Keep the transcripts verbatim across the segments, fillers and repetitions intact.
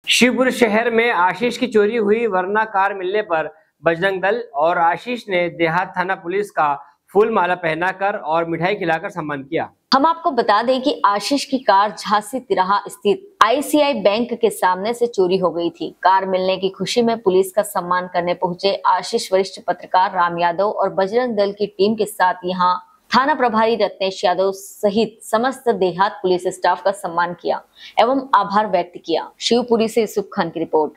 शिवपुरी शहर में आशीष की चोरी हुई वरना कार मिलने पर बजरंग दल और आशीष ने देहात थाना पुलिस का फूल माला पहनाकर और मिठाई खिलाकर सम्मान किया। हम आपको बता दें कि आशीष की कार झांसी तिराहा स्थित आईसीआई बैंक के सामने से चोरी हो गई थी। कार मिलने की खुशी में पुलिस का सम्मान करने पहुंचे आशीष वरिष्ठ पत्रकार राम यादव और बजरंग दल की टीम के साथ यहां थाना प्रभारी रत्नेश यादव सहित समस्त देहात पुलिस स्टाफ का सम्मान किया एवं आभार व्यक्त किया। शिवपुरी से यूसुफ खान की रिपोर्ट।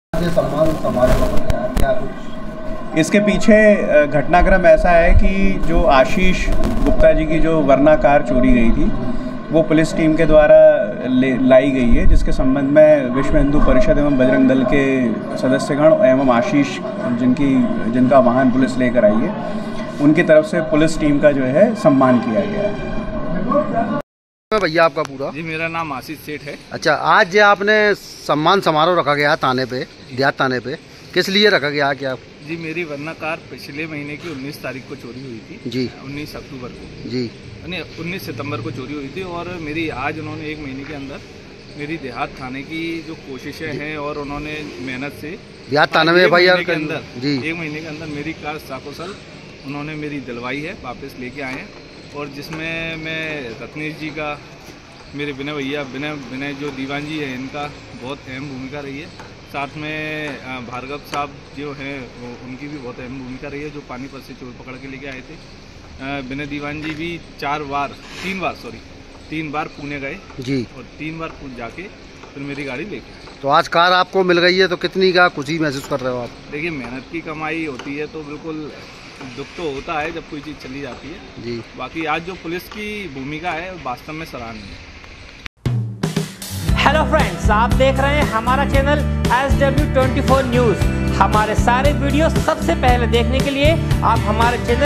इसके पीछे घटनाक्रम ऐसा है कि जो आशीष गुप्ता जी की जो वरना कार चोरी गई थी वो पुलिस टीम के द्वारा लाई गई है, जिसके संबंध में विश्व हिंदू परिषद एवं बजरंग दल के सदस्यगण एवं आशीष जिनकी जिनका वाहन पुलिस लेकर आई है उनकी तरफ से पुलिस टीम का जो है सम्मान किया गया है। भैया आपका पूरा? जी मेरा नाम आशीष सेठ है। अच्छा, आज जो आपने सम्मान समारोह रखा गया थाने पे, देहात थाने पे, किस लिए रखा गया क्या? जी मेरी वरना कार पिछले महीने की उन्नीस तारीख को चोरी हुई थी। जी उन्नीस अक्टूबर को जी नहीं उन्नीस सितंबर को चोरी हुई थी और मेरी आज उन्होंने एक महीने के अंदर मेरी देहात थाने की जो कोशिशें हैं और उन्होंने मेहनत से देहात थाने में भाई के अंदर जी एक महीने के अंदर मेरी कार साकुशल उन्होंने मेरी दिलवाई है, वापस लेके आए हैं। और जिसमें मैं रत्नेश जी का, मेरे विनय भैया विनय विनय जो दीवान जी है, इनका बहुत अहम भूमिका रही है। साथ में भार्गव साहब जो हैं उनकी भी बहुत अहम भूमिका रही है, जो पानीपत से चोर पकड़ के लेके आए थे। विनय दीवान जी भी चार बार तीन बार सॉरी तीन बार पुणे गए जी और तीन बार पुणे जाके फिर मेरी गाड़ी लेके आए। तो आज कार आपको मिल गई है तो कितनी का खुशी महसूस कर रहे हो आप? देखिए मेहनत की कमाई होती है तो बिल्कुल दुख तो होता है जब कोई चीज़ चली जाती है जी। बाकी आज जो पुलिस की भूमिका है वास्तव में सराहनीय है। हेलो फ्रेंड्स, आप देख रहे हैं हमारा channel S W twenty four news. हमारे सारे वीडियो सबसे पहले देखने के लिए आप हमारे चैनल